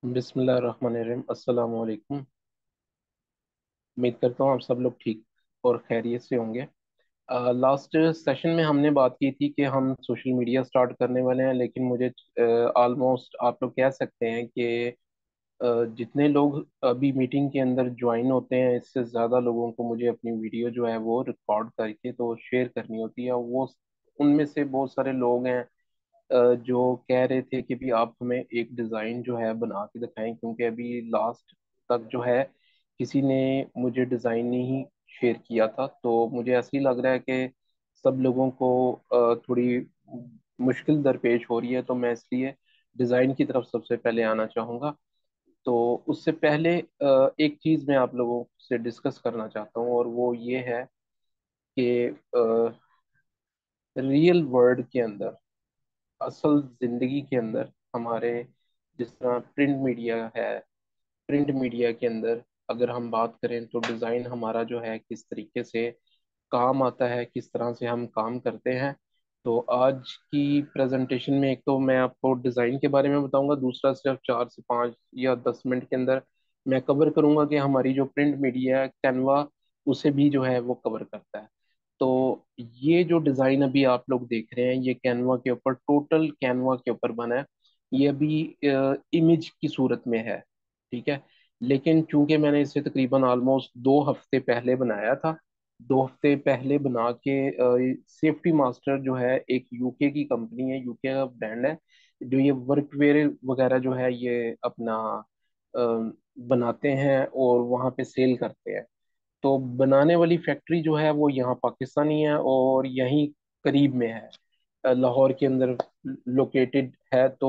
बिस्मिल्लाहिर्रहमानिर्रहीम। अस्सलाम वालेकुम। उम्मीद करता हूँ आप सब लोग ठीक और खैरियत से होंगे। लास्ट सेशन में हमने बात की थी कि हम सोशल मीडिया स्टार्ट करने वाले हैं, लेकिन मुझे ऑलमोस्ट आप लोग कह सकते हैं कि जितने लोग अभी मीटिंग के अंदर ज्वाइन होते हैं, इससे ज़्यादा लोगों को मुझे अपनी वीडियो जो है वो रिकॉर्ड करके तो शेयर करनी होती है। वो उनमें से बहुत सारे लोग हैं जो कह रहे थे कि भी आप हमें एक डिज़ाइन जो है बना के दिखाएं, क्योंकि अभी लास्ट तक जो है किसी ने मुझे डिज़ाइन नहीं शेयर किया था। तो मुझे ऐसे ही लग रहा है कि सब लोगों को थोड़ी मुश्किल दरपेश हो रही है, तो मैं इसलिए डिज़ाइन की तरफ सबसे पहले आना चाहूँगा। तो उससे पहले एक चीज़ मैं आप लोगों से डिस्कस करना चाहता हूँ, और वो ये है कि रियल वर्ल्ड के अंदर, असल जिंदगी के अंदर, हमारे जिस तरह प्रिंट मीडिया है, प्रिंट मीडिया के अंदर अगर हम बात करें तो डिज़ाइन हमारा जो है किस तरीके से काम आता है, किस तरह से हम काम करते हैं। तो आज की प्रेजेंटेशन में एक तो मैं आपको डिज़ाइन के बारे में बताऊंगा, दूसरा सिर्फ 4 से 5 या 10 मिनट के अंदर मैं कवर करूंगा कि हमारी जो प्रिंट मीडिया है कैनवा, उसे भी जो है वो कवर करता है। तो ये जो डिज़ाइन अभी आप लोग देख रहे हैं, ये कैनवा के ऊपर, टोटल कैनवा के ऊपर बना है। ये अभी इमेज की सूरत में है, ठीक है। लेकिन चूंकि मैंने इसे तकरीबन ऑलमोस्ट 2 हफ्ते पहले बनाया था, 2 हफ्ते पहले बना के सेफ्टी मास्टर जो है एक यूके की कंपनी है, यूके का ब्रांड है, जो ये वर्कवेयर वगैरह जो है ये अपना बनाते हैं और वहाँ पे सेल करते हैं। तो बनाने वाली फैक्ट्री जो है वो यहाँ पाकिस्तानी है और यहीं करीब में है, लाहौर के अंदर लोकेटेड है। तो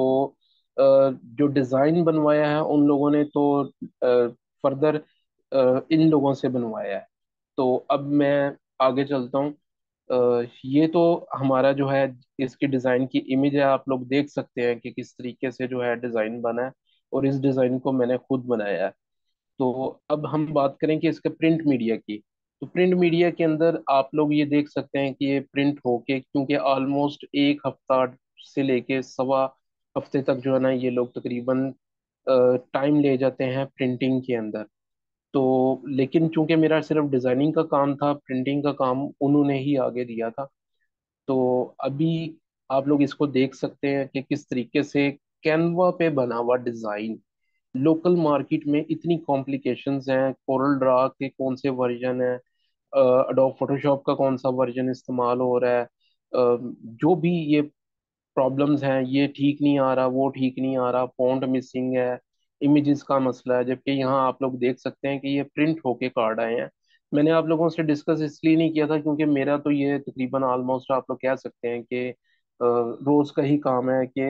जो डिज़ाइन बनवाया है उन लोगों ने तो फर्दर इन लोगों से बनवाया है। तो अब मैं आगे चलता हूँ। ये तो हमारा जो है इसकी डिज़ाइन की इमेज है, आप लोग देख सकते हैं कि किस तरीके से जो है डिज़ाइन बना है, और इस डिज़ाइन को मैंने खुद बनाया है। तो अब हम बात करें कि इसके प्रिंट मीडिया की। तो प्रिंट मीडिया के अंदर आप लोग ये देख सकते हैं कि ये प्रिंट होके, क्योंकि ऑलमोस्ट 1 हफ्ता से लेके सवा हफ्ते तक जो है ना, ये लोग तकरीबन टाइम ले जाते हैं प्रिंटिंग के अंदर। तो लेकिन चूंकि मेरा सिर्फ डिजाइनिंग का काम था, प्रिंटिंग का काम उन्होंने ही आगे दिया था। तो अभी आप लोग इसको देख सकते हैं कि किस तरीके से कैनवा पे बना हुआ डिजाइन, लोकल मार्केट में इतनी कॉम्प्लिकेशंस हैं, कोरल ड्रा के कौन से वर्जन है, अडोब फोटोशॉप का कौन सा वर्जन इस्तेमाल हो रहा है, जो भी ये प्रॉब्लम्स हैं, ये ठीक नहीं आ रहा, वो ठीक नहीं आ रहा, फॉन्ट मिसिंग है, इमेजेस का मसला है। जबकि यहाँ आप लोग देख सकते हैं कि ये प्रिंट होके कार्ड आए हैं। मैंने आप लोगों से डिस्कस इसलिए नहीं किया था क्योंकि मेरा तो ये तकरीबन ऑलमोस्ट आप लोग कह सकते हैं कि रोज का ही काम है कि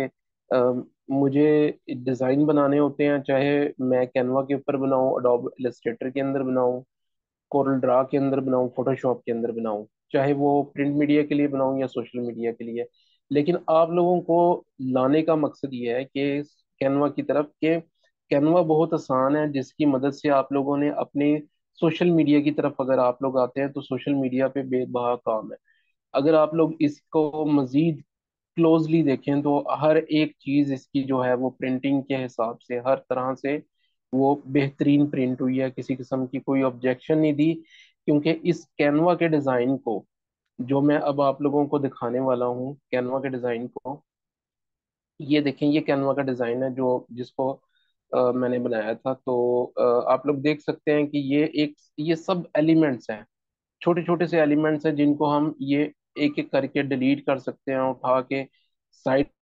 मुझे डिज़ाइन बनाने होते हैं, चाहे मैं कैनवा के ऊपर बनाऊं, अडोब इलस्ट्रेटर के अंदर बनाऊं, कोरल ड्रा के अंदर बनाऊं, फोटोशॉप के अंदर बनाऊं, चाहे वो प्रिंट मीडिया के लिए बनाऊं या सोशल मीडिया के लिए। लेकिन आप लोगों को लाने का मकसद ये है कि कैनवा की तरफ, के कैनवा बहुत आसान है, जिसकी मदद से आप लोगों ने अपने सोशल मीडिया की तरफ अगर आप लोग आते हैं तो सोशल मीडिया पे बेबहा काम है। अगर आप लोग इसको मजीद क्लोजली देखें तो हर एक चीज इसकी जो है वो प्रिंटिंग के हिसाब से हर तरह से वो बेहतरीन प्रिंट हुई है, किसी किस्म की कोई ऑब्जेक्शन नहीं दी। क्योंकि इस कैनवा के डिजाइन को, जो मैं अब आप लोगों को दिखाने वाला हूँ कैनवा के डिजाइन को, ये देखें, ये कैनवा का डिजाइन है जो जिसको मैंने बनाया था। तो आप लोग देख सकते हैं कि ये सब एलिमेंट्स हैं, छोटे छोटे से एलिमेंट्स हैं जिनको हम ये एक एक करके डिलीट कर सकते हैं, उठा के साइड